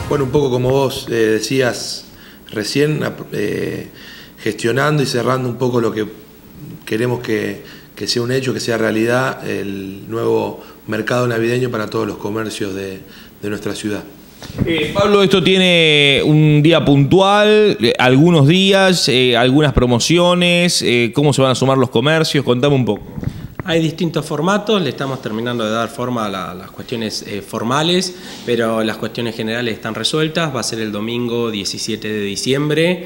Bueno, un poco como vos decías recién, gestionando y cerrando un poco lo que queremos que sea un hecho, que sea realidad, el nuevo mercado navideño para todos los comercios de nuestra ciudad. Pablo, esto tiene un día puntual, algunos días, algunas promociones, ¿cómo se van a sumar los comercios? Contame un poco. Hay distintos formatos, le estamos terminando de dar forma a las cuestiones formales, pero las cuestiones generales están resueltas. Va a ser el domingo 17 de diciembre,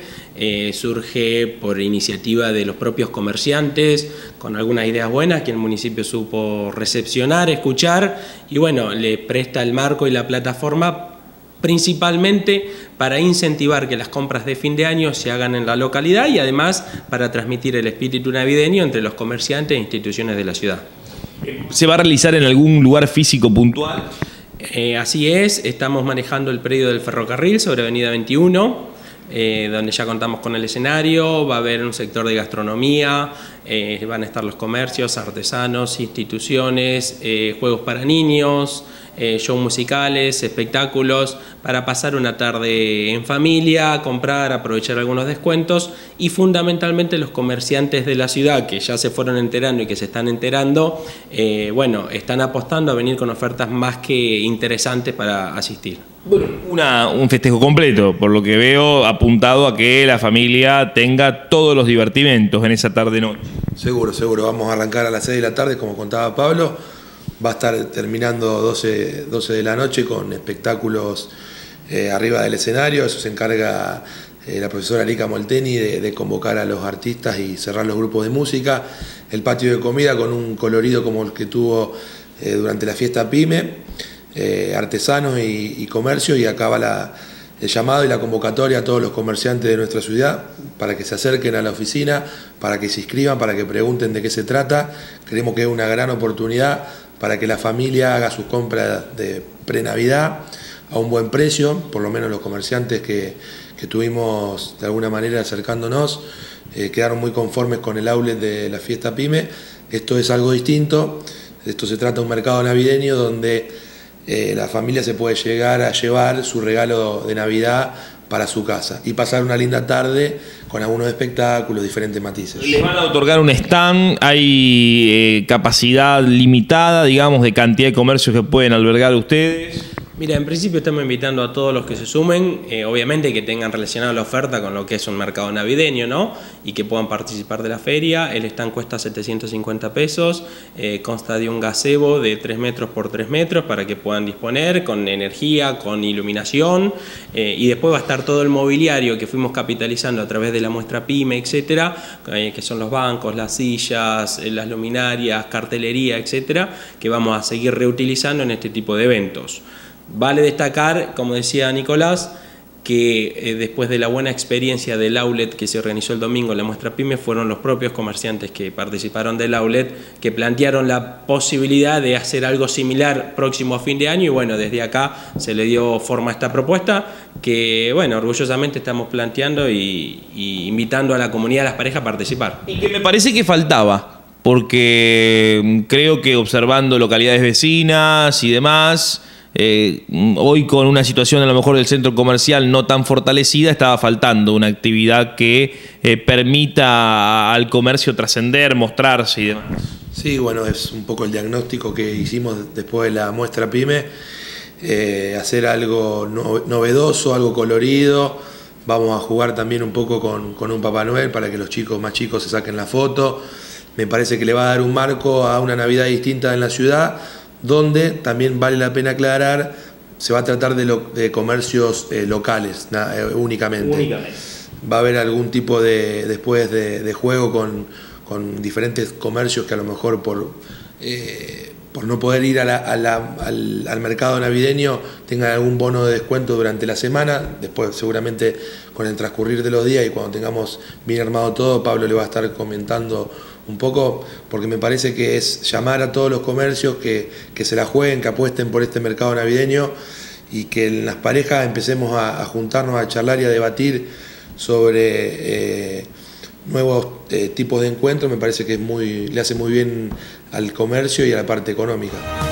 surge por iniciativa de los propios comerciantes, con algunas ideas buenas que el municipio supo recepcionar, escuchar, y bueno, le presta el marco y la plataforma principalmente para incentivar que las compras de fin de año se hagan en la localidad y además para transmitir el espíritu navideño entre los comerciantes e instituciones de la ciudad. ¿Se va a realizar en algún lugar físico puntual? Así es, estamos manejando el predio del ferrocarril sobre Avenida 21, donde ya contamos con el escenario, va a haber un sector de gastronomía, van a estar los comercios, artesanos, instituciones, juegos para niños, shows musicales, espectáculos, para pasar una tarde en familia, comprar, aprovechar algunos descuentos y fundamentalmente los comerciantes de la ciudad que ya se fueron enterando y que se están enterando, bueno, están apostando a venir con ofertas más que interesantes para asistir. Bueno, un festejo completo, por lo que veo, apuntado a que la familia tenga todos los divertimentos en esa tarde-noche. Seguro, seguro. Vamos a arrancar a las 6 de la tarde, como contaba Pablo. Va a estar terminando 12 de la noche con espectáculos arriba del escenario. Eso se encarga la profesora Lica Molteni de convocar a los artistas y cerrar los grupos de música. El patio de comida con un colorido como el que tuvo durante la fiesta PYME. Artesanos y comercio, y acaba el llamado y la convocatoria a todos los comerciantes de nuestra ciudad para que se acerquen a la oficina, para que se inscriban, para que pregunten de qué se trata. Creemos que es una gran oportunidad para que la familia haga sus compras de pre-Navidad a un buen precio. Por lo menos los comerciantes que tuvimos de alguna manera acercándonos quedaron muy conformes con el outlet de la fiesta PYME. Esto es algo distinto, esto se trata de un mercado navideño donde la familia se puede llegar a llevar su regalo de Navidad para su casa y pasar una linda tarde con algunos espectáculos, diferentes matices. ¿Les van a otorgar un stand? ¿Hay capacidad limitada, digamos, de cantidad de comercios que pueden albergar ustedes? Mira, en principio estamos invitando a todos los que se sumen, obviamente que tengan relacionada la oferta con lo que es un mercado navideño, ¿no? Y que puedan participar de la feria. El stand cuesta 750 pesos, consta de un gazebo de 3 metros por 3 metros para que puedan disponer con energía, con iluminación, y después va a estar todo el mobiliario que fuimos capitalizando a través de la muestra PYME, etcétera, que son los bancos, las sillas, las luminarias, cartelería, etcétera, que vamos a seguir reutilizando en este tipo de eventos. Vale destacar, como decía Nicolás, que después de la buena experiencia del outlet que se organizó el domingo en la muestra PYME, fueron los propios comerciantes que participaron del outlet que plantearon la posibilidad de hacer algo similar próximo a fin de año, y bueno, desde acá se le dio forma a esta propuesta que, bueno, orgullosamente estamos planteando y invitando a la comunidad, a las parejas a participar. Y que me parece que faltaba, porque creo que observando localidades vecinas y demás, hoy con una situación a lo mejor del centro comercial no tan fortalecida, estaba faltando una actividad que permita al comercio trascender, mostrarse y demás. Sí, bueno, es un poco el diagnóstico que hicimos después de la muestra PYME, hacer algo novedoso, algo colorido. Vamos a jugar también un poco con un Papá Noel para que los chicos más chicos se saquen la foto. Me parece que le va a dar un marco a una Navidad distinta en la ciudad, donde también vale la pena aclarar, se va a tratar de comercios locales únicamente. Va a haber algún tipo después de juego con diferentes comercios que a lo mejor por no poder ir al mercado navideño tengan algún bono de descuento durante la semana. Después seguramente con el transcurrir de los días y cuando tengamos bien armado todo, Pablo le va a estar comentando un poco, porque me parece que es llamar a todos los comercios que se la jueguen, que apuesten por este mercado navideño y que en las parejas empecemos a juntarnos, a charlar y a debatir sobre nuevos tipos de encuentros. Me parece que le hace muy bien al comercio y a la parte económica.